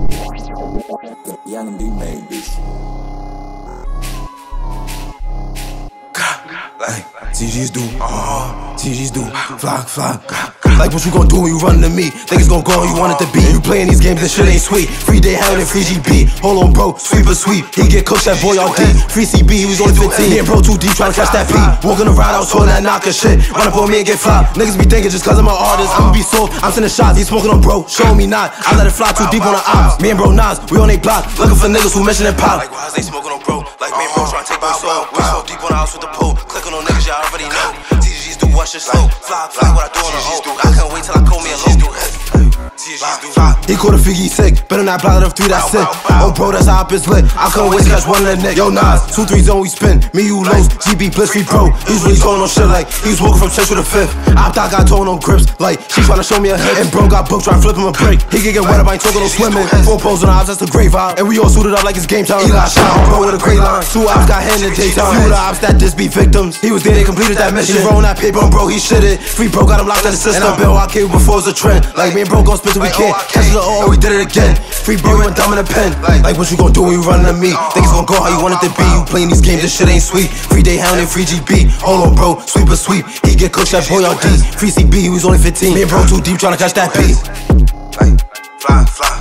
Young D made this. Like TGs do, TGs do, fly. Like what you gon' do when you run to me? Think it's gon' go how you want it to be. You playing these games, this shit ain't sweet. Free day Hound and free GB. Hold on, bro, Sweepers sweep. He get cooked, that boy all deep. Free CB, he was only 15. Me and bro too deep, tryna catch that P. Walking around, I was holding that knocker shit. Run up on me and get fly. Niggas be thinking just cause I'm an artist, I'ma be soft. I'm sending shots, he smoking on bro, show me not. I let it fly too deep on the ops. Me and bro Nas, we on they block, looking for niggas who mentioning pop. Like why's they smoking on bro? Like me and bro tryna take my soul. We so deep on the house with the pole. Clicking on niggas, y'all already know. TGs do what shit slow. Fly, what I do on the O. I can't wait till I call me a low. He caught a figgy sick, better not block it up 3, that's it. Oh bro, that's how it's lit. I couldn't wait to catch one in the neck. Yo Nas, 2-3 zone we spin. Me, you lows, GB Bliss, free pro. He's really going on shit like he was walking from 10th to the 5th. I thought got tone on grips, like she tryna show me a hip. And bro got booked, tryna flip him a break. He can get wet if I ain't talking no swimming. 4 poles on the ops, that's the great vibe. And we all suited up like it's game time. Eli shot, bro with a great line. 2 ops got hand in the daytime. Few of the ops that just be victims. He was there, they completed that mission. He rolling that paper on bro, he shitted. Free bro got him locked in the system. And I bill I came before it was a trend. Like me and bro gon' spit till we can't. Catch the O, we did it again. Free bro, you went dumb in the pen. Like what you gon' do when you running to me? Think it's gon' go how you want it to be. You playing these games, this shit ain't sweet. Free day Hound and free GB. Hold on bro, Sweepers sweep. He get cooked, that boy all D. Free CB, he was only 15. Me and bro too deep tryna catch that P. Like fly.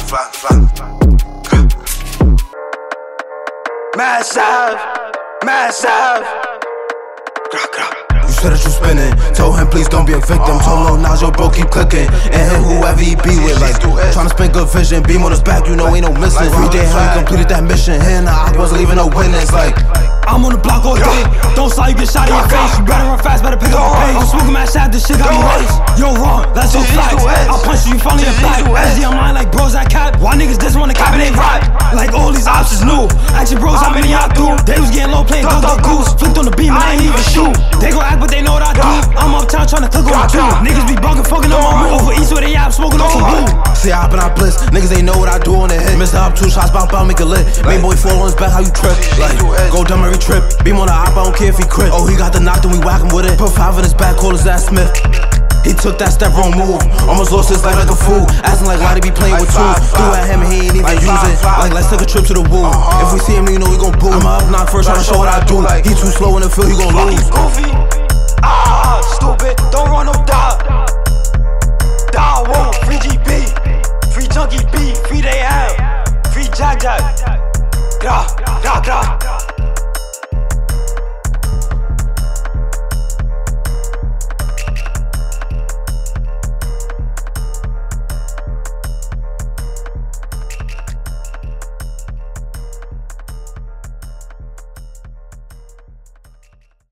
Massive. You said that you spinning. Told him please don't be a victim. Told Lil Nas, yo bro keep clicking. And hit whoever he be with. Like tryna spin good vision. Beam on his back, you know ain't no missing. Free day Hound completed that mission. Here I wasn't leaving no witness. Like I'm on the block all day. Don't slide, you get shot in your face. You better run fast, better pick up the pace. I'm smoking mad shot, this shit got me raised. Yo wrong, that's so facts. I'll punch you finally in back. SG, I'm lying like bros that cap. Why niggas just wanna cap and they rap? Like all these ops is new. Ask your bros how many y'all do. They was getting low playing duck goose. Flipped on the beam and I ain't even shoot. They gon' act but they know what I do. I'm uptown tryna click on the two. Niggas be bugging, fucking on my move. Over east where they out, smoking on some blue. See I hop and I bliss. Niggas ain't know what I do on the hit. Mr. Up 2 shots, bounce, make it lit. Main boy fall on his back, how you trip? Like go dumb every trip. Beam on the op, I don't care if he crit. Oh, he got the knock, then we whack him with it. Put 5 in his back, call his ass Smith. He took that step, wrong move. Almost lost his life like a fool. Asking like why they be playing with tools. Do at him and he ain't even use it. Like let's take a trip to the woo. If we see him, you know we gon' boo. I'ma up knock first, tryna show what I do. He too slow in the field, he gon' lose. Goofy, stupid, don't run no dog. Dog won't, free GB, free Junkie B, free they have, free Jack. Gra.